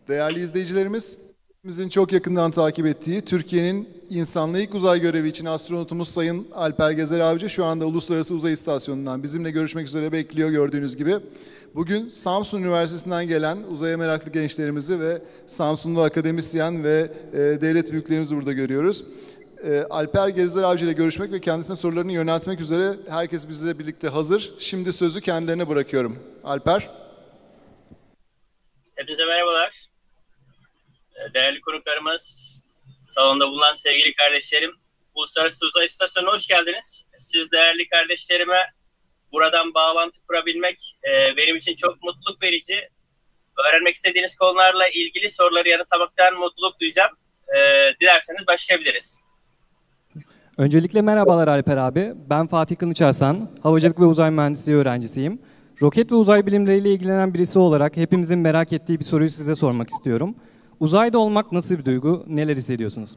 Değerli izleyicilerimiz, bizin çok yakından takip ettiği Türkiye'nin insanlı ilk uzay görevi için astronotumuz Sayın Alper Gezer Avcı şu anda Uluslararası Uzay İstasyonu'ndan bizimle görüşmek üzere bekliyor gördüğünüz gibi. Bugün Samsun Üniversitesi'nden gelen uzaya meraklı gençlerimizi ve Samsunlu akademisyen ve devlet büyüklerimizi burada görüyoruz. Alper Gezer Avcı ile görüşmek ve kendisine sorularını yöneltmek üzere herkes bizle birlikte hazır. Şimdi sözü kendilerine bırakıyorum. Alper. Hepinize merhabalar. Değerli konuklarımız, salonda bulunan sevgili kardeşlerim, Uluslararası Uzay İstasyonu'na hoş geldiniz. Siz değerli kardeşlerime buradan bağlantı kurabilmek benim için çok mutluluk verici. Öğrenmek istediğiniz konularla ilgili soruları yanıtlamaktan mutluluk duyacağım. Dilerseniz başlayabiliriz. Öncelikle merhabalar Alper abi. Ben Fatih Kılıçarslan, Havacılık ve Uzay Mühendisliği öğrencisiyim. Roket ve uzay bilimleriyle ilgilenen birisi olarak hepimizin merak ettiği bir soruyu size sormak istiyorum. Uzayda olmak nasıl bir duygu? Neler hissediyorsunuz?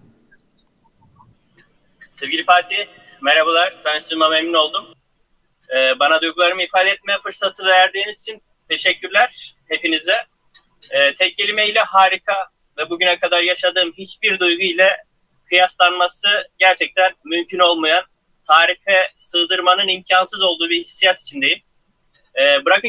Sevgili Fatih, merhabalar. Tanıştığıma memnun oldum. Bana duygularımı ifade etme fırsatı verdiğiniz için teşekkürler hepinize. Tek kelimeyle harika ve bugüne kadar yaşadığım hiçbir duygu ile kıyaslanması gerçekten mümkün olmayan, tarife sığdırmanın imkansız olduğu bir hissiyat içindeyim. Bırakın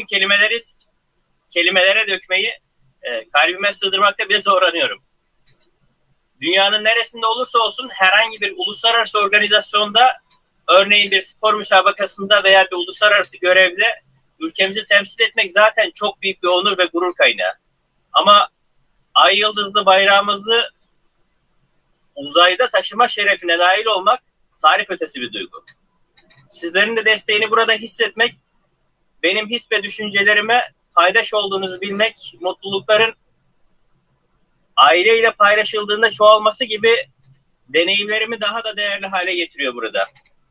kelimelere dökmeyi, kalbime sığdırmakta bile zorlanıyorum. Dünyanın neresinde olursa olsun herhangi bir uluslararası organizasyonda, örneğin bir spor müsabakasında veya bir uluslararası görevde ülkemizi temsil etmek zaten çok büyük bir onur ve gurur kaynağı. Ama ay yıldızlı bayrağımızı uzayda taşıma şerefine nail olmak tarif ötesi bir duygu. Sizlerin de desteğini burada hissetmek, benim his ve düşüncelerime paydaş olduğunuzu bilmek, mutlulukların aileyle paylaşıldığında çoğalması gibi deneyimlerimi daha da değerli hale getiriyor burada.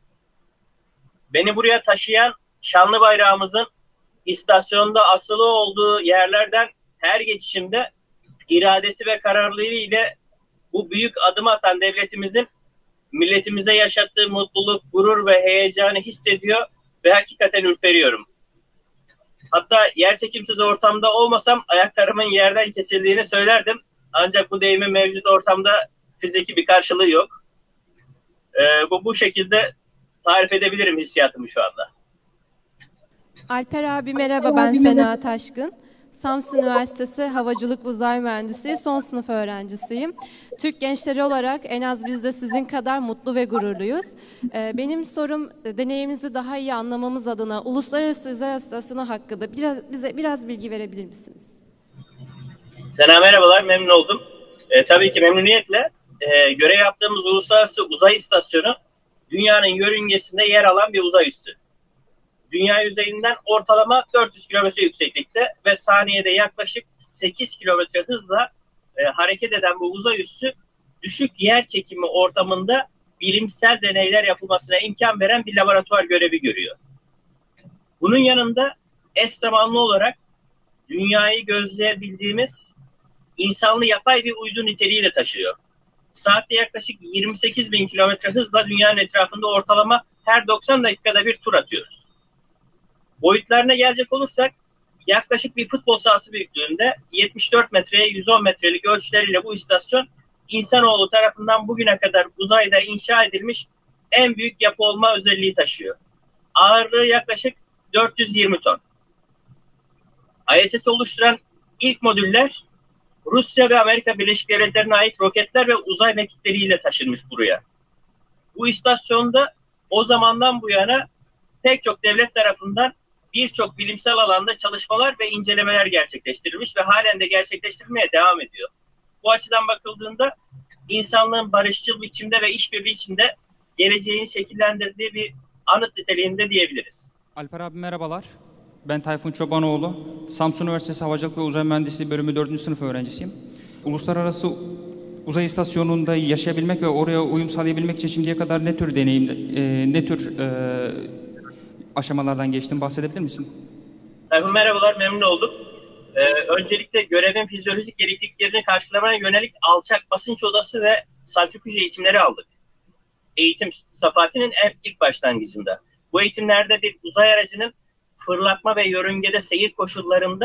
Beni buraya taşıyan şanlı bayrağımızın istasyonda asılı olduğu yerlerden her geçişimde iradesi ve kararlılığı ile bu büyük adım atan devletimizin milletimize yaşattığı mutluluk, gurur ve heyecanı hissediyor ve hakikaten ürperiyorum. Hatta yerçekimsiz ortamda olmasam ayaklarımın yerden kesildiğini söylerdim. Ancak bu deyimin mevcut ortamda fiziki bir karşılığı yok. Bu şekilde tarif edebilirim hissiyatımı şu anda. Alper abi merhaba, ben Sena Taşkın. Samsun Üniversitesi Havacılık ve Uzay Mühendisliği son sınıf öğrencisiyim. Türk gençleri olarak en az biz de sizin kadar mutlu ve gururluyuz. Benim sorum, deneyimimizi daha iyi anlamamız adına Uluslararası Uzay İstasyonu hakkında bize biraz bilgi verebilir misiniz? Sena merhabalar, memnun oldum. Tabii ki memnuniyetle. Görev yaptığımız Uluslararası Uzay İstasyonu dünyanın yörüngesinde yer alan bir uzay üssü. Dünya yüzeyinden ortalama 400 kilometre yükseklikte ve saniyede yaklaşık 8 kilometre hızla hareket eden bu uzay üssü düşük yer çekimi ortamında bilimsel deneyler yapılmasına imkan veren bir laboratuvar görevi görüyor. Bunun yanında eş zamanlı olarak dünyayı gözleyebildiğimiz insanlı yapay bir uydu niteliği de taşıyor. Saatte yaklaşık 28 bin kilometre hızla dünyanın etrafında ortalama her 90 dakikada bir tur atıyoruz. Boyutlarına gelecek olursak yaklaşık bir futbol sahası büyüklüğünde 74 metreye 110 metrelik ölçüleriyle bu istasyon insanoğlu tarafından bugüne kadar uzayda inşa edilmiş en büyük yapı olma özelliği taşıyor. Ağırlığı yaklaşık 420 ton. ISS'i oluşturan ilk modüller Rusya ve Amerika Birleşik Devletleri'ne ait roketler ve uzay mekikleriyle taşınmış buraya. Bu istasyonda o zamandan bu yana pek çok devlet tarafından birçok bilimsel alanda çalışmalar ve incelemeler gerçekleştirilmiş ve halen de gerçekleştirilmeye devam ediyor. Bu açıdan bakıldığında insanlığın barışçıl biçimde ve işbirliği içinde geleceğini şekillendirdiği bir anıt niteliğinde diyebiliriz. Alper abi merhabalar. Ben Tayfun Çobanoğlu. Samsun Üniversitesi Havacılık ve Uzay Mühendisliği bölümü 4. sınıf öğrencisiyim. Uluslararası Uzay İstasyonu'nda yaşayabilmek ve oraya uyum sağlayabilmek için şimdiye kadar ne tür aşamalardan geçtim, bahsedebilir misin? Tayfun merhabalar, memnun oldum. Öncelikle görevin fizyolojik gerekliliklerini karşılamaya yönelik alçak basınç odası ve santrifüj eğitimleri aldık. Eğitim safahatinin ilk başlangıcında. Bu eğitimlerde bir uzay aracının fırlatma ve yörüngede seyir koşullarında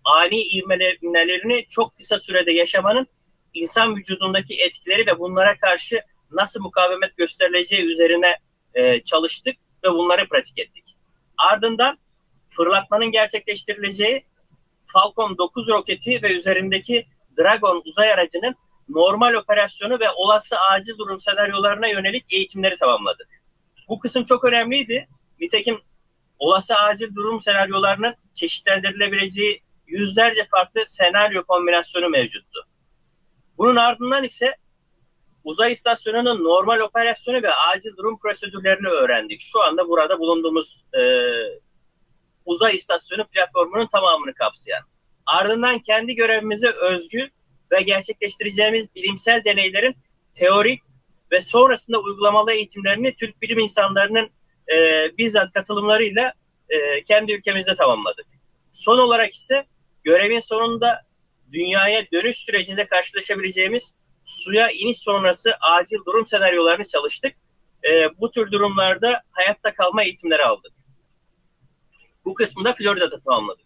ani ivmelenmelerini çok kısa sürede yaşamanın insan vücudundaki etkileri ve bunlara karşı nasıl mukavemet gösterileceği üzerine çalıştık ve bunları pratik ettik. Ardından fırlatmanın gerçekleştirileceği Falcon 9 roketi ve üzerindeki Dragon uzay aracının normal operasyonu ve olası acil durum senaryolarına yönelik eğitimleri tamamladık. Bu kısım çok önemliydi. Nitekim olası acil durum senaryolarının çeşitlendirilebileceği yüzlerce farklı senaryo kombinasyonu mevcuttu. Bunun ardından ise uzay istasyonunun normal operasyonu ve acil durum prosedürlerini öğrendik. Şu anda burada bulunduğumuz uzay istasyonu platformunun tamamını kapsayan. Ardından kendi görevimize özgü ve gerçekleştireceğimiz bilimsel deneylerin teorik ve sonrasında uygulamalı eğitimlerini Türk bilim insanlarının bizzat katılımlarıyla kendi ülkemizde tamamladık. Son olarak ise görevin sonunda dünyaya dönüş sürecinde karşılaşabileceğimiz suya iniş sonrası acil durum senaryolarını çalıştık. Bu tür durumlarda hayatta kalma eğitimleri aldık. Bu kısmı da Florida'da tamamladık.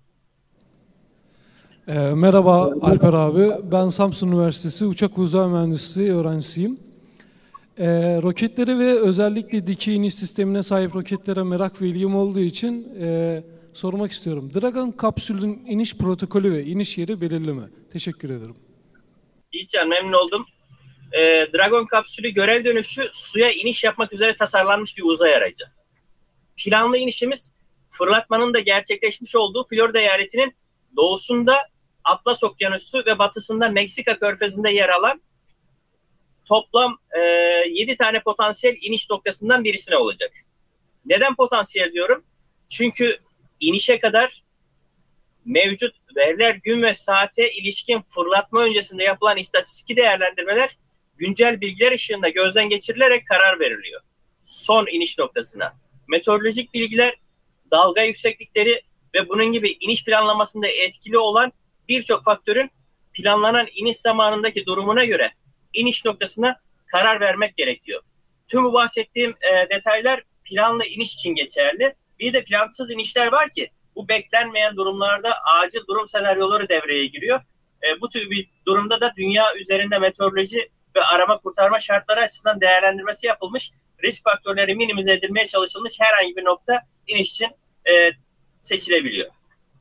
Merhaba Alper abi, ben Samsun Üniversitesi Uçak ve Uzay Mühendisliği öğrencisiyim. Roketleri ve özellikle dikey iniş sistemine sahip roketlere merak ve ilgim olduğu için sormak istiyorum. Dragon kapsülün iniş protokolü ve iniş yeri belirli mi? Teşekkür ederim. İyican, memnun oldum. Dragon kapsülü görev dönüşü suya iniş yapmak üzere tasarlanmış bir uzay aracı. Planlı inişimiz fırlatmanın da gerçekleşmiş olduğu Florida eyaletinin doğusunda Atlas Okyanusu ve batısında Meksika Körfezi'nde yer alan toplam 7 tane potansiyel iniş noktasından birisine olacak. Neden potansiyel diyorum? Çünkü inişe kadar mevcut veriler gün ve saate ilişkin fırlatma öncesinde yapılan istatistiki değerlendirmeler güncel bilgiler ışığında gözden geçirilerek karar veriliyor. Son iniş noktasına. Meteorolojik bilgiler, dalga yükseklikleri ve bunun gibi iniş planlamasında etkili olan birçok faktörün planlanan iniş zamanındaki durumuna göre iniş noktasına karar vermek gerekiyor. Tüm bu bahsettiğim detaylar planlı iniş için geçerli. Bir de plansız inişler var ki bu beklenmeyen durumlarda acil durum senaryoları devreye giriyor. Bu tür bir durumda da dünya üzerinde meteoroloji ve arama kurtarma şartları açısından değerlendirmesi yapılmış, risk faktörleri minimize edilmeye çalışılmış herhangi bir nokta iniş için seçilebiliyor.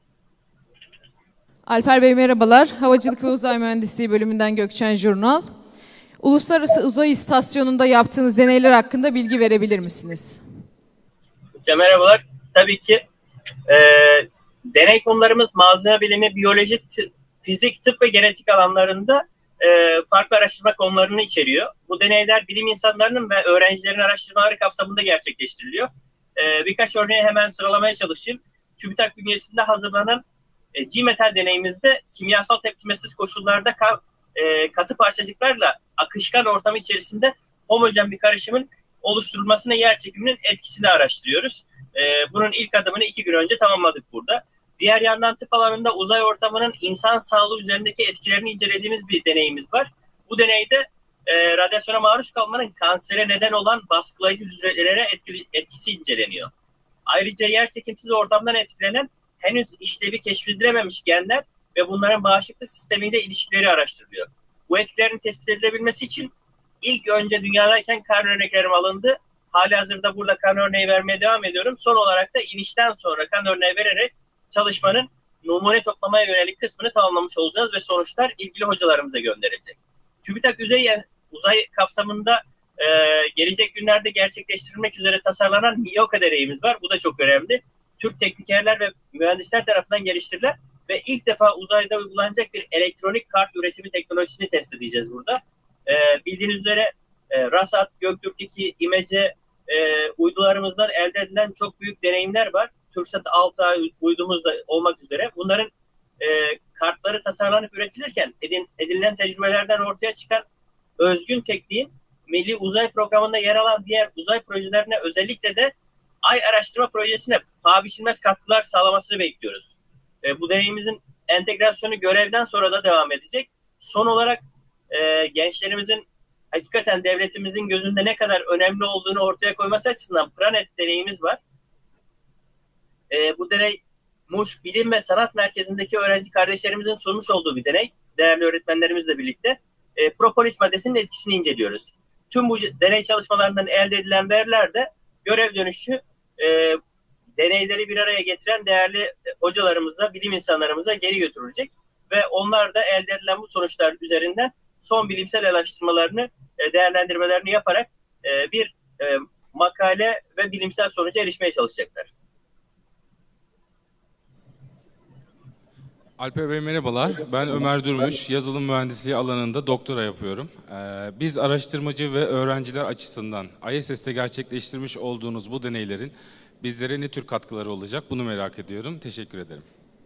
Alper Bey merhabalar. Havacılık ve Uzay Mühendisliği bölümünden Gökçen Jurnal. Uluslararası Uzay İstasyonu'nda yaptığınız deneyler hakkında bilgi verebilir misiniz? Merhabalar. Tabii ki deney konularımız malzeme bilimi, biyoloji, fizik, tıp ve genetik alanlarında farklı araştırma konularını içeriyor. Bu deneyler bilim insanlarının ve öğrencilerin araştırmaları kapsamında gerçekleştiriliyor. Birkaç örneği hemen sıralamaya çalışayım. TÜBİTAK bünyesinde hazırlanan G-metal deneyimizde kimyasal tepkimesiz koşullarda katı parçacıklarla akışkan ortam içerisinde homojen bir karışımın oluşturulmasına yer çekiminin etkisini araştırıyoruz. Bunun ilk adımını 2 gün önce tamamladık burada. Diğer yandan tıp alanında uzay ortamının insan sağlığı üzerindeki etkilerini incelediğimiz bir deneyimiz var. Bu deneyde radyasyona maruz kalmanın kansere neden olan baskılayıcı hücrelere etkisi inceleniyor. Ayrıca yerçekimsiz ortamdan etkilenen henüz işlevi keşfedilememiş genler ve bunların bağışıklık sistemiyle ilişkileri araştırılıyor. Bu etkilerin tespit edilebilmesi için ilk önce dünyadayken kan örneklerim alındı. Halihazırda burada kan örneği vermeye devam ediyorum. Son olarak da inişten sonra kan örneği vererek çalışmanın numune toplamaya yönelik kısmını tamamlamış olacağız ve sonuçlar ilgili hocalarımıza gönderilecek. TÜBİTAK uzay kapsamında gelecek günlerde gerçekleştirilmek üzere tasarlanan MIOKA deneyimiz var. Bu da çok önemli. Türk teknikerler ve mühendisler tarafından geliştirilen ve ilk defa uzayda uygulanacak bir elektronik kart üretimi teknolojisini test edeceğiz burada. Bildiğiniz üzere RASAT, Göktürk'teki İMECE uydularımızdan elde edilen çok büyük deneyimler var. TürkSat 6A uydumuz da olmak üzere. Bunların kartları tasarlanıp üretilirken edinilen tecrübelerden ortaya çıkan özgün tekniğin Milli Uzay Programı'nda yer alan diğer uzay projelerine, özellikle de Ay Araştırma Projesi'ne paha biçilmez katkılar sağlamasını bekliyoruz. Bu deneyimizin entegrasyonu görevden sonra da devam edecek. Son olarak gençlerimizin hakikaten devletimizin gözünde ne kadar önemli olduğunu ortaya koyması açısından Pranet deneyimiz var. Bu deney Muş Bilim ve Sanat Merkezi'ndeki öğrenci kardeşlerimizin sunmuş olduğu bir deney. Değerli öğretmenlerimizle birlikte propolis maddesinin etkisini inceliyoruz. Tüm bu deney çalışmalarından elde edilen veriler de görev dönüşü deneyleri bir araya getiren değerli hocalarımıza, bilim insanlarımıza geri götürülecek ve onlar da elde edilen bu sonuçlar üzerinden son bilimsel araştırmalarını, değerlendirmelerini yaparak bir makale ve bilimsel sonuca erişmeye çalışacaklar. Alper Bey merhabalar. Ben Ömer Durmuş. Yazılım mühendisliği alanında doktora yapıyorum. Biz araştırmacı ve öğrenciler açısından ISS'te gerçekleştirmiş olduğunuz bu deneylerin bizlere ne tür katkıları olacak? Bunu merak ediyorum. Teşekkür ederim.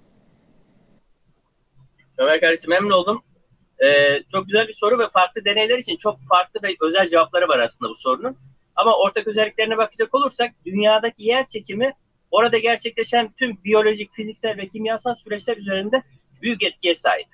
Ömer kardeşim memnun oldum. Çok güzel bir soru ve farklı deneyler için çok farklı ve özel cevapları var aslında bu sorunun. Ama ortak özelliklerine bakacak olursak dünyadaki yer çekimi orada gerçekleşen tüm biyolojik, fiziksel ve kimyasal süreçler üzerinde büyük etkiye sahip.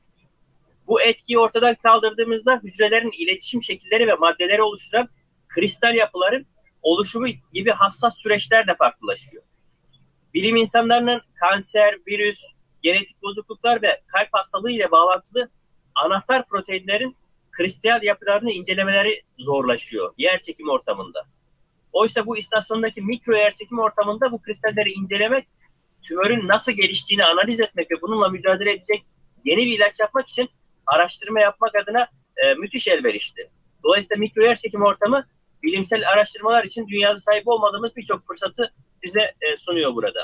Bu etkiyi ortadan kaldırdığımızda hücrelerin iletişim şekilleri ve maddeleri oluşturan kristal yapıların oluşumu gibi hassas süreçler de farklılaşıyor. Bilim insanlarının kanser, virüs, genetik bozukluklar ve kalp hastalığı ile bağlantılı anahtar proteinlerin kristal yapılarını incelemeleri zorlaşıyor yer çekimi ortamında. Oysa bu istasyondaki mikro yer çekimi ortamında bu kristalleri incelemek, tümörün nasıl geliştiğini analiz etmek ve bununla mücadele edecek yeni bir ilaç yapmak için araştırma yapmak adına müthiş elverişli. Dolayısıyla mikro yer çekimi ortamı bilimsel araştırmalar için dünyada sahip olmadığımız birçok fırsatı bize sunuyor burada.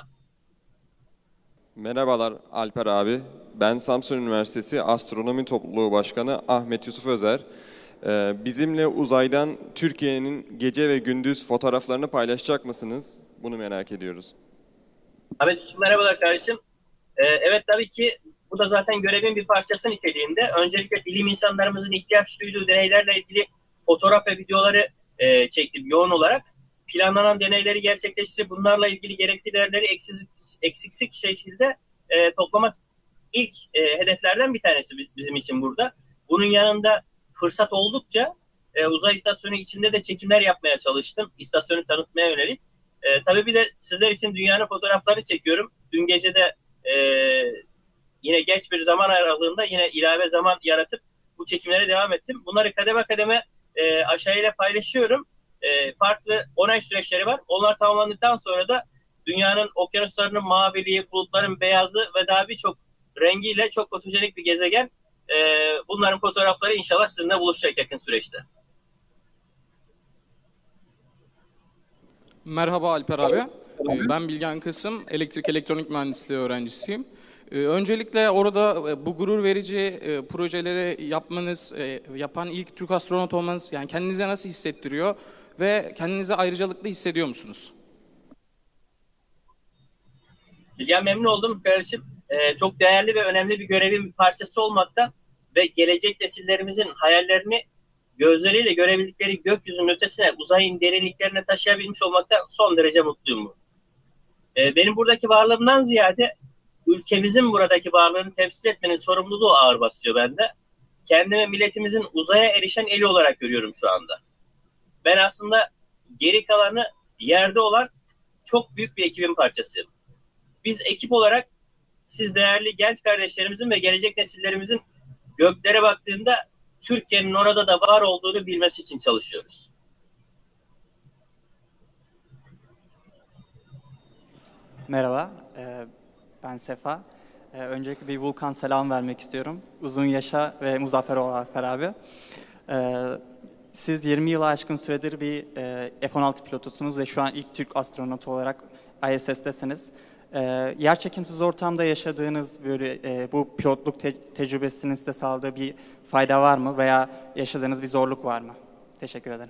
Merhabalar Alper abi. Ben Samsun Üniversitesi Astronomi Topluluğu Başkanı Ahmet Yusuf Özer. Bizimle uzaydan Türkiye'nin gece ve gündüz fotoğraflarını paylaşacak mısınız? Bunu merak ediyoruz. Ahmet Yusuf merhabalar kardeşim. Evet tabii ki bu da zaten görevin bir parçası niteliğinde. Öncelikle bilim insanlarımızın ihtiyaç duyduğu deneylerle ilgili fotoğraf ve videoları çektim yoğun olarak. Planlanan deneyleri gerçekleştirip bunlarla ilgili gerekli verileri eksiksik şekilde toplamak ilk hedeflerden bir tanesi bizim için burada. Bunun yanında fırsat oldukça uzay istasyonu içinde de çekimler yapmaya çalıştım. İstasyonu tanıtmaya yönelik. Tabii bir de sizler için dünyanın fotoğraflarını çekiyorum. Dün gece de yine geç bir zaman aralığında yine ilave zaman yaratıp bu çekimlere devam ettim. Bunları kademe kademe aşağıyla paylaşıyorum. Farklı onay süreçleri var. Onlar tamamlandıktan sonra da dünyanın okyanuslarının maviliği, bulutların beyazı ve daha birçok rengiyle çok fotojenik bir gezegen. Bunların fotoğrafları inşallah sizinle buluşacak yakın süreçte. Merhaba Alper abi. Ben Bilgen Kısım, elektrik elektronik mühendisliği öğrencisiyim. Öncelikle orada bu gurur verici projeleri yapan ilk Türk astronot olmanız, yani kendinize nasıl hissettiriyor ve kendinizi ayrıcalıklı hissediyor musunuz? Bilgen memnun oldum kardeşim. Çok değerli ve önemli bir görevin bir parçası olmaktan ve gelecek nesillerimizin hayallerini gözleriyle görebildikleri gökyüzünün ötesine, uzayın derinliklerine taşıyabilmiş olmaktan son derece mutluyum. Benim buradaki varlığımdan ziyade ülkemizin buradaki varlığını temsil etmenin sorumluluğu ağır basıyor bende. Kendimi milletimizin uzaya erişen eli olarak görüyorum şu anda. Ben aslında geri kalanı yerde olan çok büyük bir ekibin parçasıyım. Biz ekip olarak siz değerli genç kardeşlerimizin ve gelecek nesillerimizin göklere baktığında Türkiye'nin orada da var olduğunu bilmesi için çalışıyoruz. Merhaba, ben Sefa. Öncelikle bir Vulkan selam vermek istiyorum. Uzun yaşa ve muzaffer ol Alper abi. Siz 20 yılı aşkın süredir bir F-16 pilotusunuz ve şu an ilk Türk astronotu olarak ISS'tesiniz. Yer çekimsiz ortamda yaşadığınız böyle bu pilotluk tecrübesinin size sağladığı bir fayda var mı veya yaşadığınız bir zorluk var mı? Teşekkür ederim.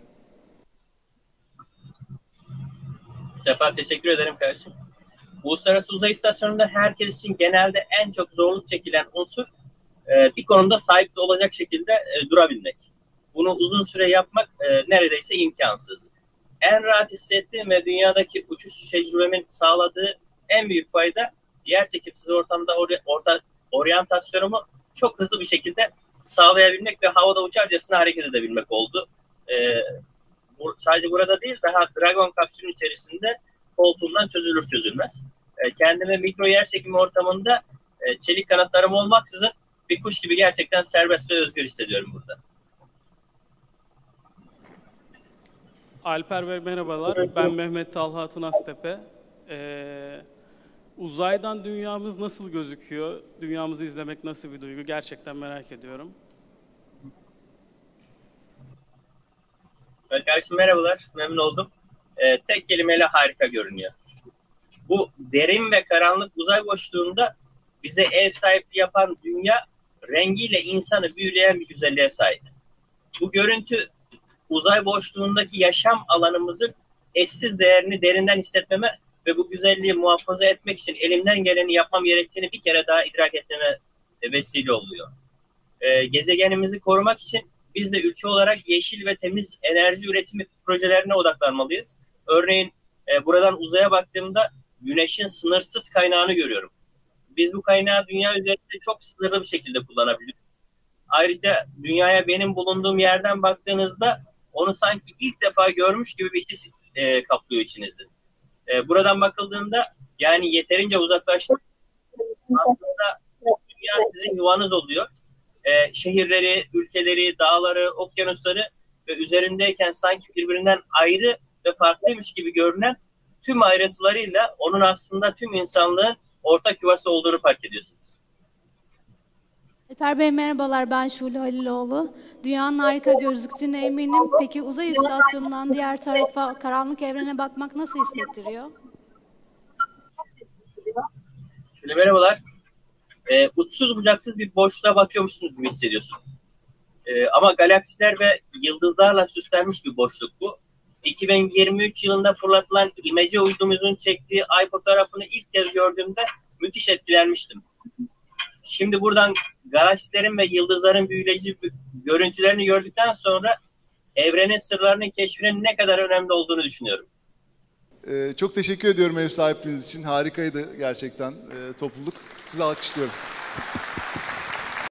Sefa teşekkür ederim kardeşim. Uluslararası Uzay İstasyonu'nda herkes için genelde en çok zorluk çekilen unsur bir konuda sahip olacak şekilde durabilmek. Bunu uzun süre yapmak neredeyse imkansız. En rahat hissettiğim ve dünyadaki uçuş tecrübemin sağladığı en büyük fayda yer çekimsiz ortamda oryantasyonumu çok hızlı bir şekilde sağlayabilmek ve havada uçarcasına hareket edebilmek oldu. Sadece burada değil, daha Dragon kapsülün içerisinde koltuğundan çözülür çözülmez. kendimi mikro yer çekimi ortamında çelik kanatlarım olmaksızın bir kuş gibi gerçekten serbest ve özgür hissediyorum burada. Alper Bey merhabalar. Ben Mehmet Talha Tınaztepe. Uzaydan dünyamız nasıl gözüküyor? Dünyamızı izlemek nasıl bir duygu? Gerçekten merak ediyorum. Kardeşim merhabalar. Memnun oldum. Tek kelimeyle harika görünüyor. Bu derin ve karanlık uzay boşluğunda bize ev sahipliği yapan dünya rengiyle insanı büyüleyen bir güzelliğe sahip. Bu görüntü uzay boşluğundaki yaşam alanımızın eşsiz değerini derinden hissetmeme ve bu güzelliği muhafaza etmek için elimden geleni yapmam gerektiğini bir kere daha idrak etmeme vesile oluyor. Gezegenimizi korumak için biz de ülke olarak yeşil ve temiz enerji üretimi projelerine odaklanmalıyız. Örneğin buradan uzaya baktığımda güneşin sınırsız kaynağını görüyorum. Biz bu kaynağı dünya üzerinde çok sınırlı bir şekilde kullanabiliyoruz. Ayrıca dünyaya benim bulunduğum yerden baktığınızda onu sanki ilk defa görmüş gibi bir his kaplıyor içinizi. Buradan bakıldığında yani yeterince uzaklaştık. Aslında dünya sizin yuvanız oluyor. Şehirleri, ülkeleri, dağları, okyanusları ve üzerindeyken sanki birbirinden ayrı ve farklıymış gibi görünen tüm ayrıntılarıyla onun aslında tüm insanlığın ortak yuvası olduğunu fark ediyorsunuz. Alper Bey merhabalar, ben Şule Haliloğlu. Dünyanın harika gözüktüğüne eminim. Peki uzay istasyonundan diğer tarafa, karanlık evrene bakmak nasıl hissettiriyor? Şule merhabalar. Uçsuz bucaksız bir boşluğa bakıyormuşsunuz gibi hissediyorsun. Ama galaksiler ve yıldızlarla süslenmiş bir boşluk bu. 2023 yılında fırlatılan İmece uydumuzun çektiği ay fotoğrafını ilk kez gördüğümde müthiş etkilenmiştim. Şimdi buradan galaksilerin ve yıldızların büyüleyici görüntülerini gördükten sonra evrenin sırlarının keşfinin ne kadar önemli olduğunu düşünüyorum. Çok teşekkür ediyorum ev sahipliğiniz için. Harikaydı gerçekten topluluk. Sizi alkışlıyorum.